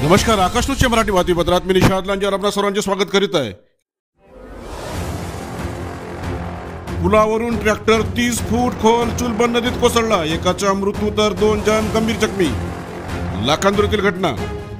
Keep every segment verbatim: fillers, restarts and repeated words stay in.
नमस्कार, आकाश न्यूजच्या मराठी बातमीपत्रात मी निशाद लांजेवर आपल्या सर्वांचे स्वागत करीत आहे। पुलावरून ट्रॅक्टर तीस फूट खोल चुलबन नदीत कोसळला, एकाचा मृत्यू तर दोन जण गंभीर जखमी। लाखांदूर येथील घटना।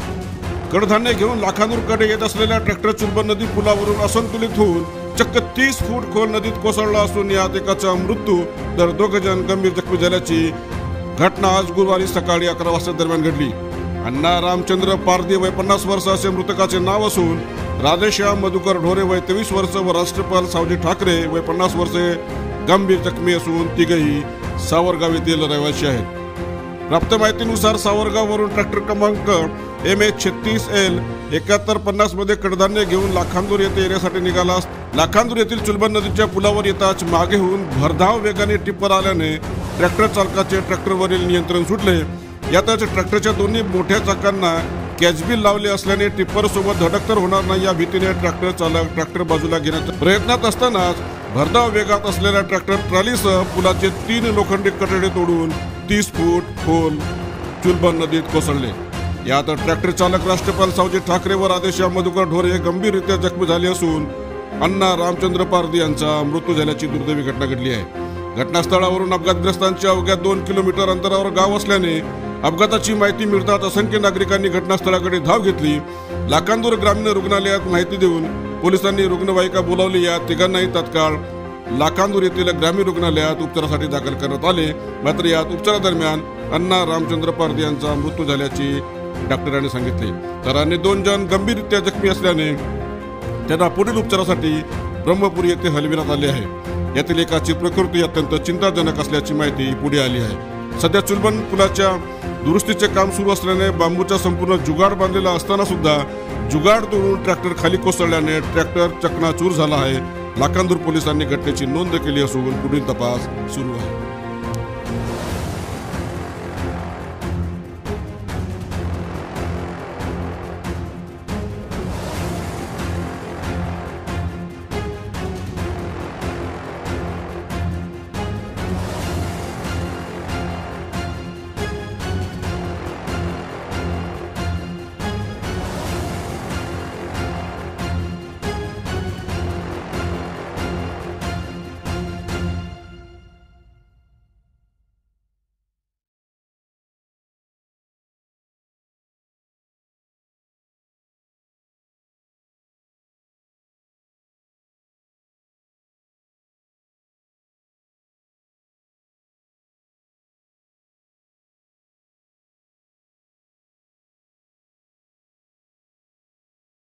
कडधान्य घेऊन लाखांदूरकडे येत असलेल्या ट्रॅक्टर चुलबन नदी पुलावरून असंतुलित होऊन चक्क तीस फूट खोल नदीत कोसळला असून यात एकाचा मृत्यू तर दोघ जण गंभीर जखमी झाल्याची घटना आज गुरुवारी सकाळी अकरा वाजता दरम्यान घडली। अण्णा रामचंद्र पारदी वय पन्नास वर्ष असे मृतकाचे नाव असून राधेश्याम मधुकर ढोरे वय तेवीस वर्ष व राष्ट्रपाल सावजी ठाकरे वय पन्नास वर्षे गंभीर जखमी असून तिघेही सावरगाव येथील रहिवासी आहेत। प्राप्त माहितीनुसार सावरगाववरून ट्रॅक्टर क्रमांक एम एच छत्तीस एल एकाहत्तर पन्नास मध्ये कडधान्य घेऊन लाखांदूर येथे येण्यासाठी निघाला। लाखांदूर येथील चुलबन नदीच्या पुलावर येताच मागे होऊन भरधाव वेगाने टिप्पर आल्याने ट्रॅक्टर चालकाचे ट्रॅक्टरवरील नियंत्रण सुटले। यातच ट्रॅक्टरच्या दोन्ही मोठ्या चाकांना कॅचबिल लावले असल्याने टिप्पर सोबत धडक होणार नाही या भीतीने ट्रॅक्टर चालक ट्रॅक्टर बाजूला घेण्याच्या प्रयत्नात असतानाच भरधाव वेगात असलेल्या ट्रॅक्टर ट्रॉलीसह पुलाचे तीन लोखंडी कठडे तोडून तीस फूट खोल चुलबन नदीत कोसळले। यात ट्रॅक्टर चालक राष्ट्रपाल सावजी ठाकरे व राधेश्याम मधुकर ढोरे गंभीररित्या जखमी झाले असून अण्णा रामचंद्र पारदी यांचा मृत्यू झाल्याची दुर्दैवी घटना घडली आहे। घटनास्थळावरून अपघातग्रस्तांच्या अवघ्या दोन किलोमीटर अंतरावर गाव असल्याने अपघाताची माहिती मिळताच असंख्य नागरिकांनी घटनास्थळाकडे धाव घेतली। लाखांदूर ग्रामीण रुग्णालयात माहिती देऊन पोलिसांनी रुग्णवाहिका बोलावली। या तिघांनाही तात्काळ लाखांदूर येथील ग्रामीण रुग्णालयात उपचारासाठी दाखल करण्यात आले। मात्र यात उपचारादरम्यान अण्णा रामचंद्र पारदी यांचा मृत्यू झाल्याची डॉक्टरांनी सांगितले, तर अन्य दोन जण गंभीररित्या जखमी असल्याने त्यांना पुढील उपचारासाठी ब्रह्मपुरी येथे हलविण्यात आले आहे। यातील एकाची प्रकृती अत्यंत चिंताजनक असल्याची माहिती पुढे आली आहे। सध्या चुलबन पुलाच्या दुरुस्तीचे काम सुरू असल्याने बांबूचा संपूर्ण जुगाड बांधलेला असताना सुद्धा जुगाड तोडून ट्रॅक्टर खाली कोसळल्याने ट्रॅक्टर चकनाचूर झाला आहे। लाखांदूर पोलिसांनी घटनेची नोंद केली असून पुढील तपास सुरू आहे।